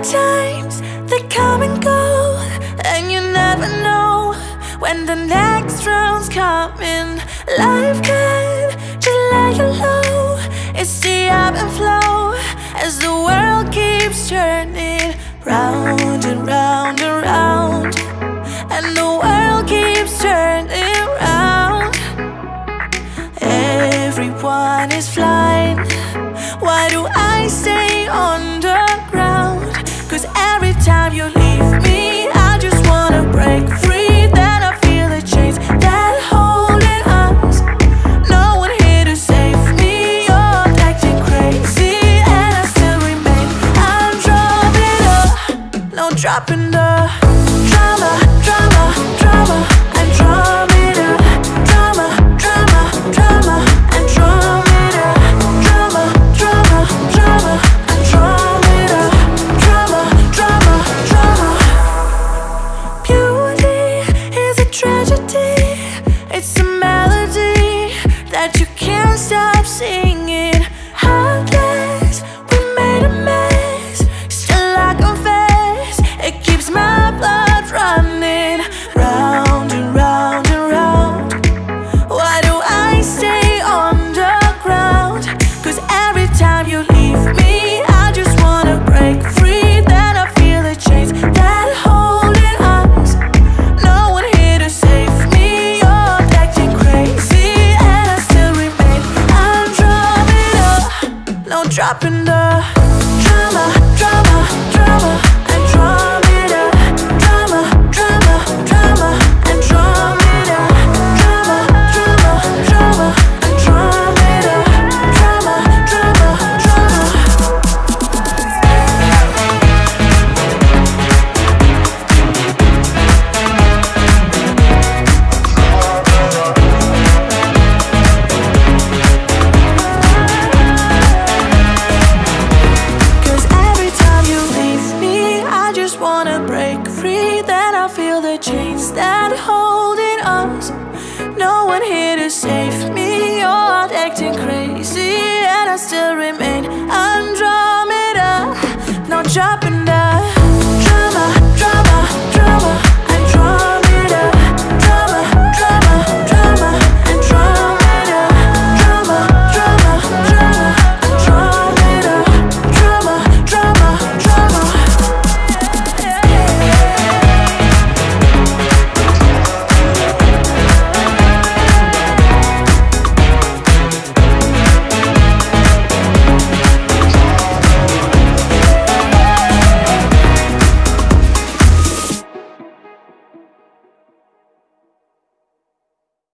times, they come and go, and you never know when the next round's coming. Life can just lay you low. It's the ebb and flow as the world keeps turning round and round and round, and the world keeps turning round. Everyone is flying. Why do I stay underground? 'Cause every time you leave me, I just wanna break free. Then I feel the chains that holding us. No one here to save me. You're acting crazy, and I still remain Andromeda. No dropping the drama, drama, drama. Andromeda, drama, drama, drama. Andromeda, drama, drama, drama. Andromeda, drama, drama, drama. Beauty is a tragedy. It's a melody that you can't stop singing. Heartless, we made a mess. Still I confess, it keeps my blood running round and round and round. Why do I stay underground? 'Cause every time you leave me, I just wanna break free. Then I feel the chains that holding us. No one here to save me. You're acting crazy, and I still remain Andromeda. No dropping the drama, drama, drama.